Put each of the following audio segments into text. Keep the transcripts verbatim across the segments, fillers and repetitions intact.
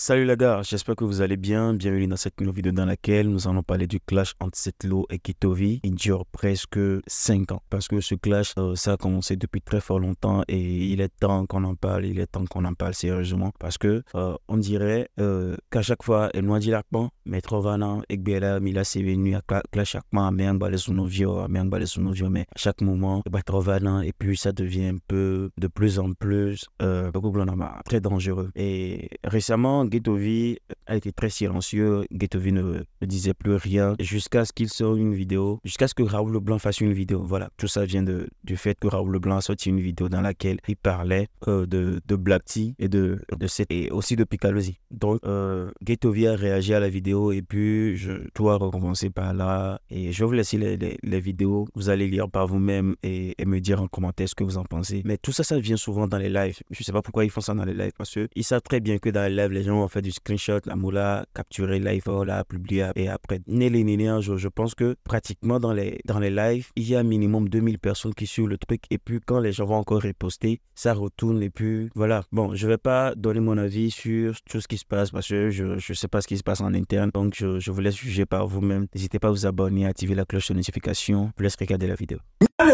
Salut les gars, j'espère que vous allez bien. Bienvenue dans cette nouvelle vidéo dans laquelle nous allons parler du clash entre Sethlo et Ghettovi. Il dure presque cinq ans parce que ce clash, euh, ça a commencé depuis très fort longtemps et il est temps qu'on en parle, il est temps qu'on en parle sérieusement parce que euh, on dirait euh, qu'à chaque fois, elle nous dit l'arpent, mais Trovana et Bella, Mila, c'est venu à clash chaque mois, mais un balai sous nos vieux, mais un balai sous nos vieux, mais à chaque moment, bah, Trovana et puis ça devient un peu de plus en plus euh, très dangereux. Et récemment, Ghettovi a été très silencieux. Ghettovi ne, ne disait plus rien jusqu'à ce qu'il sorte une vidéo, jusqu'à ce que Raoul Leblanc fasse une vidéo. Voilà, tout ça vient de, du fait que Raoul Leblanc a sorti une vidéo dans laquelle il parlait euh, de, de Black Tea et de, de cette, et aussi de Picalosi. Donc, euh, Ghettovi a réagi à la vidéo et puis je dois recommencer par là. Et je vais vous laisser les, les, les vidéos. Vous allez lire par vous-même et, et me dire en commentaire ce que vous en pensez. Mais tout ça, ça vient souvent dans les lives. Je sais pas pourquoi ils font ça dans les lives parce qu'ils savent très bien que dans les lives, les gens ont fait du screenshot, la moula, capturer live, là, publier et après. Nélé, nélé, un jour, je pense que pratiquement dans les, dans les lives, il y a minimum deux mille personnes qui suivent le truc et puis quand les gens vont encore reposter, ça retourne et puis voilà. Bon, je vais pas donner mon avis sur tout ce qui se passe parce que je, je sais pas ce qui se passe en interne, donc je, je vous laisse juger par vous-même. N'hésitez pas à vous abonner, à activer la cloche de notification. Je vous laisse regarder la vidéo.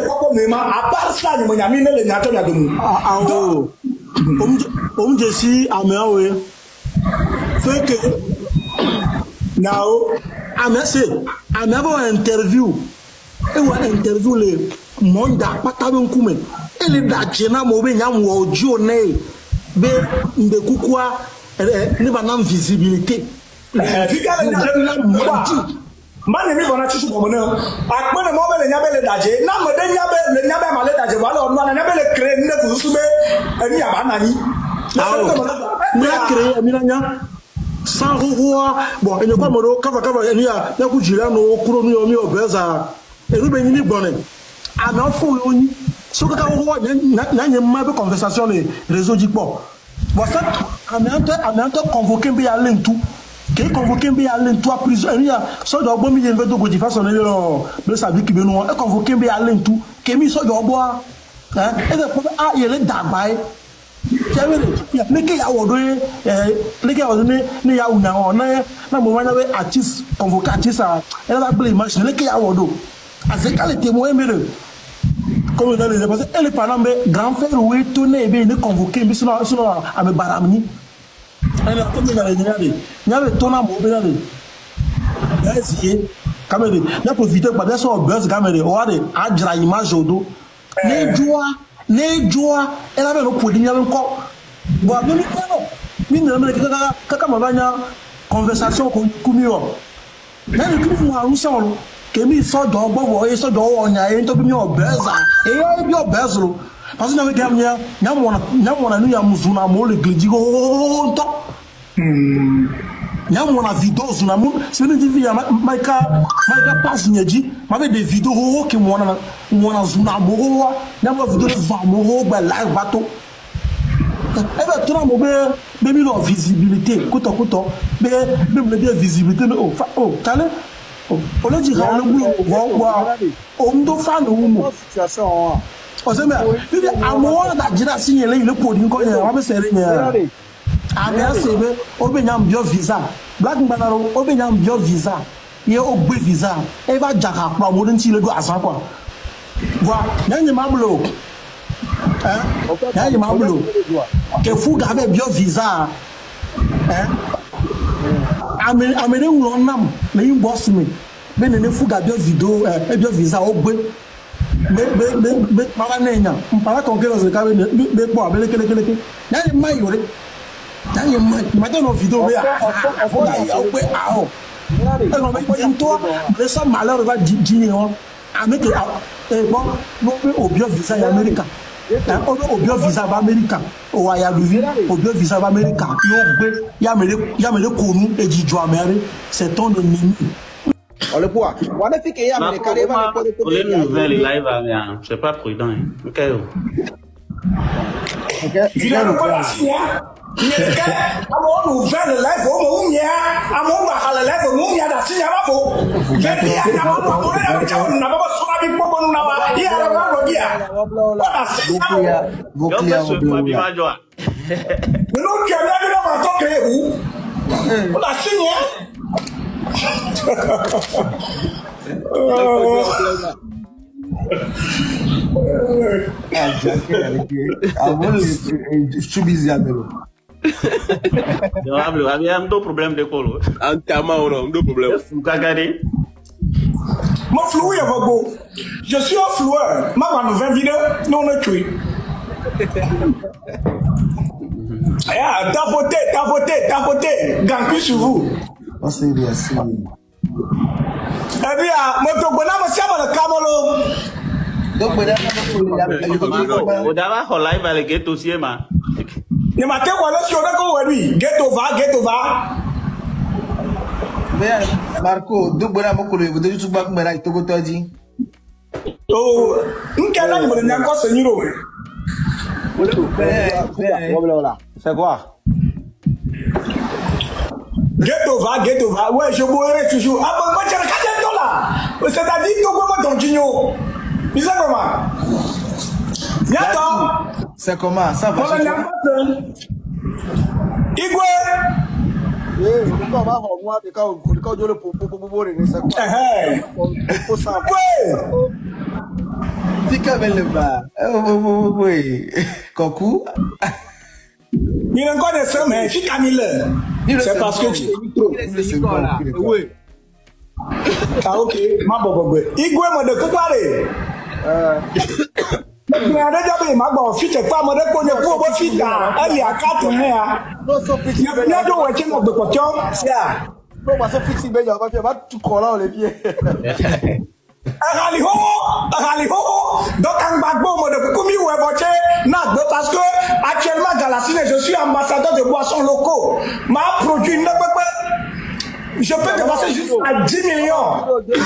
À part ça, nous avons mis les nations à nous. Ah, oh. On me dit, ah, mais oui. Fait que, now, I'm saying, I'm having an interview. Et on interview le monde pas taben kume. Et les dachena mobe nyam wo jone be ndeku kwa ni banam visibilité. Eh, fika le nyam mani mi bona chuchu ko mona akpone mo be le nyabe le daje na mo de nyabe le nyabe ma le daje wala on na nyabe le cré ne ku sube eni abanani ni a créé mi na nya sans roi bon ene kwa mo kava kava eni ya na ku jira no kuro ni omi obeza enu be ni bonne a na fo oni so ka roi na nya ma be conversation les réseaux dipo bon ça amenante amenante convoquer be aller tout qui est convoqué bien à l'entour prison il y a soit de bon million de dogo de façon le le sabi qui beno est convoqué bien à l'entour qui mi soit de bois hein et de ah il est dabai tu vois mais qui a wodo eh les gars wodo ne ya una ona na mo wana we artiste convoqué artiste elle va blé machine les qui a wodo avec les témoins mais comme dans les parce elle est par exemple grand frère oui tourner bien ne convoqué mais sinon sinon à me baramni. Elle a tombé dans les derniers. Il y avait ton amour, il y avait. Il y a essayé. Caméra. Il a profité par des sortes de buzz caméra. On a des adjra images au dos. Les joies, les joies. Elle avait le produit, il y avait encore. Bon, mais non. Mais non, mais quand on va une conversation comme nous. Là, le coup, on a un son. Que mi sort dans bon, voyez, sort dans on a un peu mieux au buzz. Et il y a bien buzz. Parce que nous avons dit, nous avons dit, nous avons dit, nous avons dit, nous avons dit, nous avons dit, vidéo, nous avons dit, c'est une vidéo, Maïka, Maïka passe, nous avons dit, nous avons des vidéos qui nous avons dit, nous avons dit, nous avons dit, nous avons dit, nous avons live bateau. Et bien, tout le monde, même une visibilité, écoute, écoute, mais même la visibilité, oh, oh, t'allais, on le dit, on le dit, on doit faire le situation. On se met à moi la génération le produit qu'on a on serrer ah mais c'est bien on peut y bio visa black banaro on peut y bio visa il y a au visa et va jaka kwa modern ti le do asan quoi voilà nani mablo hein nani mablo que fou gave bio visa hein amé amé ngulon nam le yin boss me mais ne fou gave bio vidéo et bio visa au mais mais mais mais mara nenya mpara konkero ze kabe be bo abele kele kele ke na ni mai yore na ni mai ma de no video be a fo ga ya pe a o e no me into le so malheur va dîner on avec e bon no be obio visa ya America hein o obio visa ba America o ya luvi obio visa ba America yo gbe ya mere ya mere konu e jijo amere c'est ton ennemi. On le voit. On a fait qu'il y a un carré. Pour les nouvelles live, c'est pas prudent. Ok. Il a le quoi il y a un nouvelle live, on y a un moment à la live, on y a la signature. Il y a un moment où on a pas sur la pour nous là. Il y a un moment où il y a. Mais non, tu as bien vu dans ma toque où On a signé. Je suis bizarre. Il y a un problème d'école. Un tama ou non, deux problèmes. Mon flou est beau. Je suis un floueur. Ma vingt vidéos, non, on est tué. T'as voté, t'as voté, t'as voté. Ganku sur vous. Oh, c'est bien, c'est bien. Eh bien, mon togona, mon siamo le camolo. Donc, madame, on a un live avec Ghetto aussi, ma. Il m'a dit, voilà, si on a quoi, oui. Ghettovi, Ghettovi. Mais, Marco, donc, madame, mon collègue, vous devez tout battre, mais là, il te goûte à dire. Oh, nous, quel âge, vous n'avez encore ce niveau? C'est quoi? Ghettovi, Ghettovi. Ouais, je mourrai toujours. Ah, bon, moi, j'ai regardé tout là. C'est-à-dire, tout comment ton digno. Mais c'est comment? Y'a c'est comment? Ça va. Igwe. Eh, on va voir quand quand je le propose de ça. Eh eh. Ouais. Tika belle ba. Oui. Coucou. Il en connaît ça mais Fika Miller. C'est parce que tu es trop. Oui. Ah OK, ma bobo. Igwe mo de kokare. Euh mais on a déjà ma bon fit pas mo de ko ne ko bo fit da ali akato he a no so fit ya do we che mo de ko cho sia no ma so fit be jo ba fi ba tu ko la o le pied ali ho ali ho donc an bagbo mo de ko mi we bo che na gbe parce que actuellement dans la Cine je suis ambassadeur de boissons locaux ma produit ne peut pas. Je peux te passer juste à dix millions.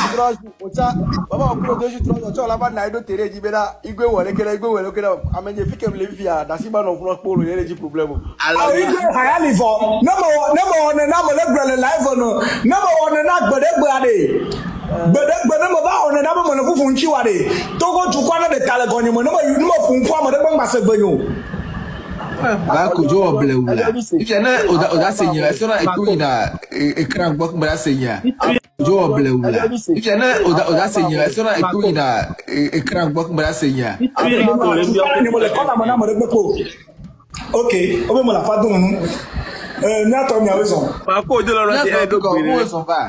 Ba ko jo blewula. Ikena oda oda senya. So na eku ina ekran gbok bra senya. Jo blewula. Ikena oda oda senya. So na eku ina ekran gbok bra senya. OK, on va me la pas donner. Euh, n'a pas bien raison. Pas ko de la rati e do ko ni.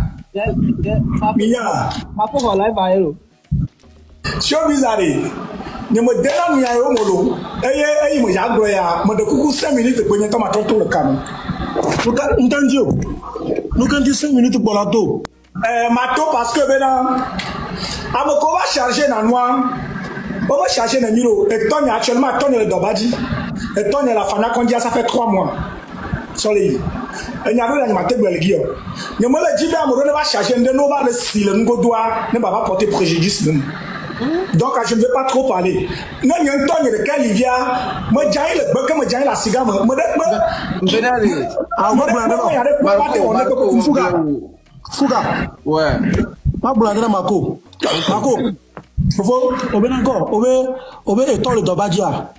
Mia. Ma ko ko live ba ero. Show bizarre. Ni mo dela mi ayo molo eye eye mo ya gro ya mo de kuku cinq minutes ko nyen to ma to to le kam nuka ntandio nuka ndi cinq minutes pour la to euh ma to parce que bena amo ko va charger na noir on va charger na miro et ton actuellement ton le dobaji et ton la fana kondia ça fait trois mois sur les et nya lo la ma te gbele gi o ni mo le ji ba mo le va charger de no va le si le ngo doit ne va pas porter préjudice même. Donc je ne vais pas trop parler. Non, il y a un temps de quel il vient. Moi, j'ai le bec, moi, j'ai la cigare. Moi, moi, ah, moi, moi, Fouga. Fouga. Ouais. Ma blague, Marco. Marco. Faut, on va encore. On va, on va étendre le Dobadia.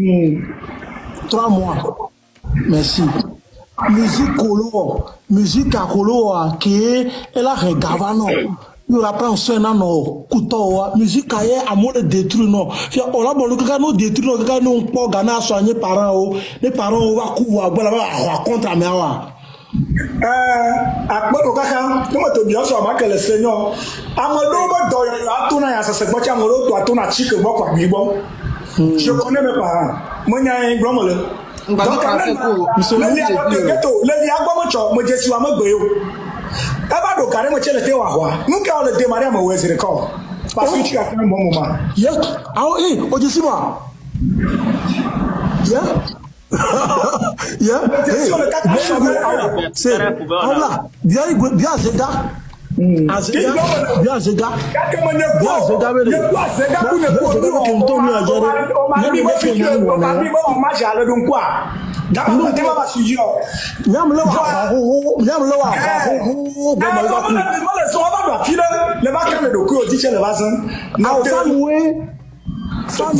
Trois mois. Merci. Musique colo, musique à colo, qui est, elle a regardé, non. Il y a pas un seul non couteau musique aye amour de détruire non fait on a bon le gars nous détruire le gars nous pas gagner à soigner parents les parents va couvrir voilà va contre mais wa euh akpo kaka no to bi so ma kele senior amodo bo do atuna ya sese gbo cha moro to atuna chike gbo kwa gbo je connais mes parents mo nya gbo mo le donc le ya to ghetto le ya gbo mo cho mo je si wa mo gbe yo. Eba do kare mo chele te wa wa nuka o le de maria mo we se recall parce que tu as fait un bon moment yes ah eh oje sima yeah yeah c'est voilà bien bien zega azega bien zega bien zega bien zega ku ne ko do ko to mi ajere ne bi mo fi ko ma bi mo ma ja le dun kwa da ba te ba suji o nyam le wa ho nyam le wa ho bo ma ba ku mo le so ba ba fi le ba kan do ko ti che le ba san na o fa muwe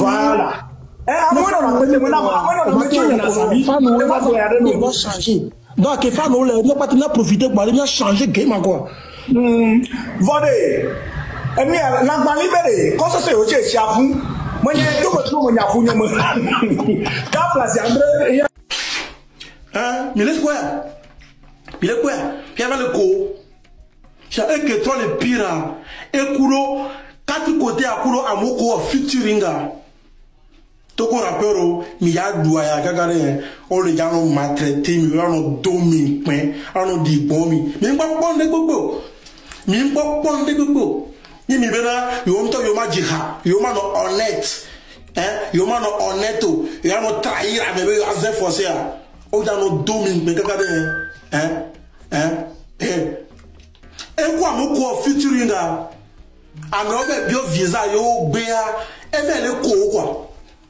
voilà eh amona na pe mo na amona na me ti na sabi fa muwe ba ko ya de no changer Donc, il faut nous ne pas profiter pour aller changer le game encore. Vendez. Et bien, l'anglais libéré. Quand ça c'est aussi chez vous, moi j'ai tout le monde à vous. Quand place André. Hein? Mais laisse quoi? Il est quoi? Il y avait le co. J'ai un que toi le pire. Et Kulo, quatre côtés à Kulo à Moko featuringa. Toko rappeur, mi ya douaya kagare, on le gars on maltraité, mi on domine, on dit bon mi, mi pas bon de gogo, mi pas bon de gogo. Ni mi bena, yo mto yo ma jiha, yo ma no honnête, hein, yo ma no honnête, yo no trahir à bébé à zé forcé à, on a no domine, mais kagare, hein, hein, hein. Et quoi mon quoi featuring là, à n'ouvrir bio visa yo béa, et ben le co quoi.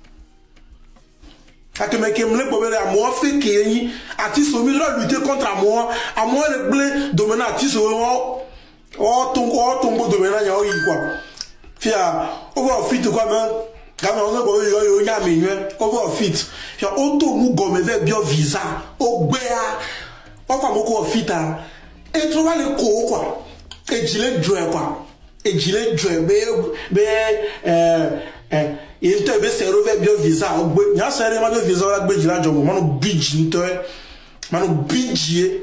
Quand tu me dis que à moi fait qu'il artiste au milieu lutter contre moi, à moi le blé domaine artiste au oh ton oh ton beau domaine il y a quoi. Fia on va fit quoi ben quand on a go yo yo nya menue on va fit. Fia auto mu gomme vers bio visa au béa on va mo ko fit a et tu vas le ko quoi. Et gilet joie quoi. Et gilet joie be be euh euh il te be se rove bio visa ogbe nya sere ma bio visa la gbe jira jomo manu bidji nto e manu bidji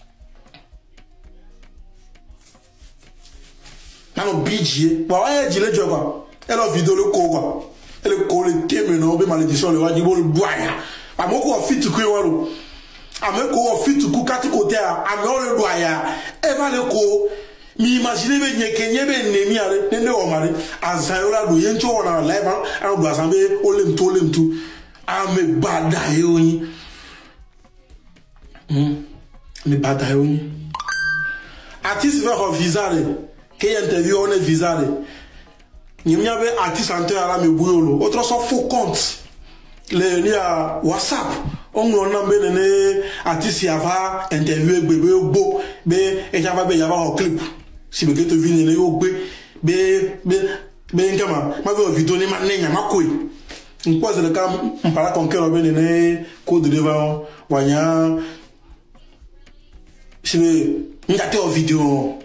manu bidji wa e jile jomo quoi e lo video le ko quoi e le ko le teme no be malédiction le waji bo le boya amoko fit ku woro ameko fit ku kati kote a ame le boya e va le ko mi imagine be nyeke nyebe nemi are nende o mari azayola do yencho ona live an do asambe olem to olem tu ame bada yoyin hmm me bada yoyin artiste va ko visa re ke interview on visa re nyimnya be artiste anteur ala me buyolo autre so faux compte le ni a WhatsApp on on ambe ne artiste ya va interview gbebe ogbo be e java be ya va clip si me Ghettovi ne yo gbe be be be ngama ma ve video ni ma nenya makoi npoze le kam mpara konkero be ne code devant wanya si me ngate o video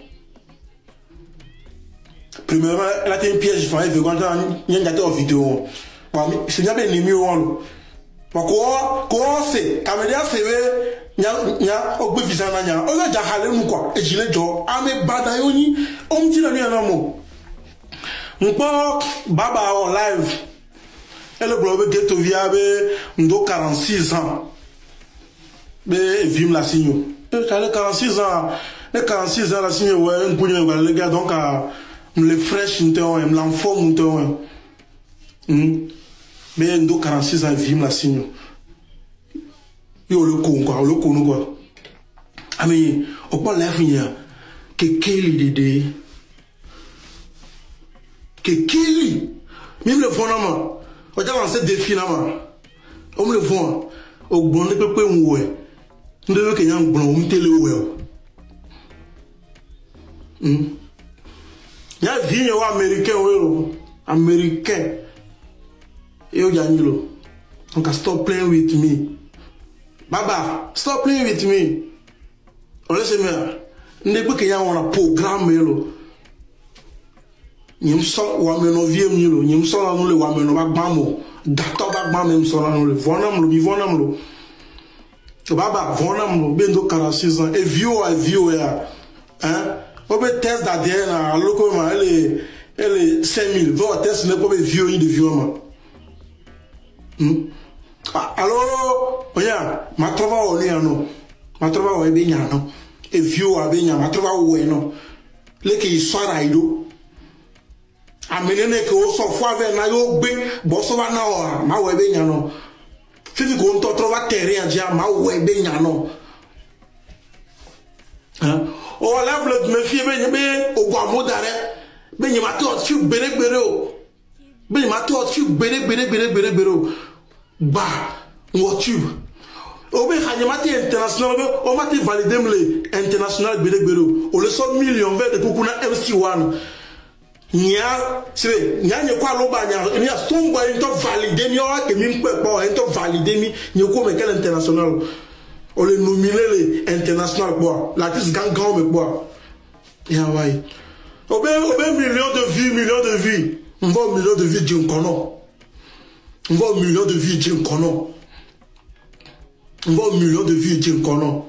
premièrement elle a été un piège fa ve quand ngate o video wa si nyabe ni mi won wa ko ko se caméra se ve nya nya ogbe visa na nya o ja hale mu kwa ejile jo ame bada yoni o mti na ni na mo npo baba on live ele blobe Ghettovi abe ndo quarante-six ans be vim la signo e kale quarante-six ans les quarante-six ans la signo ouais nkunye wa le gars donc le fresh nto em l'enfant nto hm be ndo quarante-six ans vim la signo yo le ko quoi le ko no quoi ami o pa la finya ke keli dede ke keli même le fonama o ja lancer défi na ma o me le fon o gbon le pepe nwe ndo ke yan gbon o mtele we hm ya vinya wa américain we américain e o ja nyilo donc stop playing with me. Baba, stop playing with me. On laisse me. Ndebe ke ya wona programme lo. Nyim so wa me no vie mi lo, nyim so la no le wa me no ba gbamo. Dato ba gbamo mi so la no le vonam lo, mi vonam lo. Baba, vonam lo, bendo quarante-six ans e vieux a vieux ya. Hein? O be test da der na loko ma ele ele cinq mille. Vo test ne ko be vieux ni de vieux ma. Hmm? Alors, oya, ma trova o ne no. Ma trova o ebe nya no. E vieux a be nya, ma trova o e no. Le ke isara ido. Amenene ke o so fo ave na yo gbe, bo so ba na o, ma o ebe nya no. Fifi ko nto trova terrain dia, ma o ebe nya no. Hein? O la vle me fie be be o gwa modare. Be nya ma to tu bere bere o. Be nya ma to tu bere bere bere bere bere o. Bah, YouTube. O be hanyamati international be o mati validé le international bele bele o le so million vers de kokuna M C one. Nya, c'est nya nye kwa loba nya nya stomba into validé mi o ke mi mpe po into validé mi nye ko me quel international. On les nominé les international quoi. L'artiste gang gang mais quoi. Et ouais. On ben on ben millions de vues, millions de vues. On voit millions de vues d'un conon. On voit millions de vues d'un conon. On voit millions de vues d'un conon.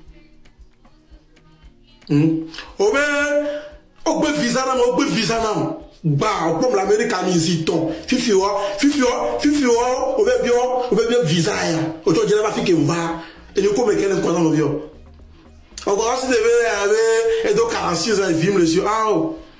Hmm. On ben on ben visa na on ben visa na. Bah comme l'Amérique a mis ici ton. Fifi wa, fifi wa, fifi wa. On ben bien, on ben bien visa ya. Autant dire la fille qui va. Et nous comme quelqu'un qu'on a nos vieux. Encore si tu veux et donc quarante-six ans film le sur ah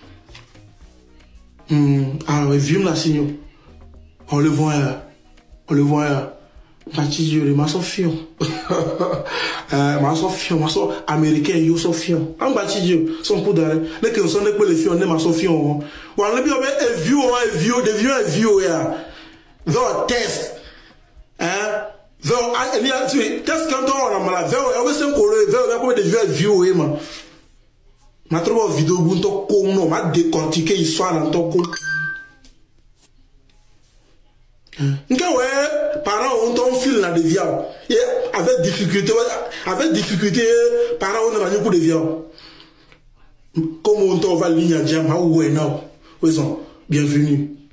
hum ah oui film la signe on le voit on le voit Bati Dieu le maçon fion euh maçon fion maçon américain yo so fion en Bati Dieu son coup d'arrêt les que sont les fion ne maçon fion on le bien et view et view de view et view ya the test hein Veo, il y a tu qu'est-ce qu'on a malade veo on veut s'encoller veo on a comme des vieux vieux ma ma trouvé vidéo bunto ko no ma décortiquer histoire dans ton co nga ouais parents on ton fil na devia et avec difficulté avec difficulté parents on a beaucoup de vieux comme on t'en va ligne à jam how we now oui bienvenue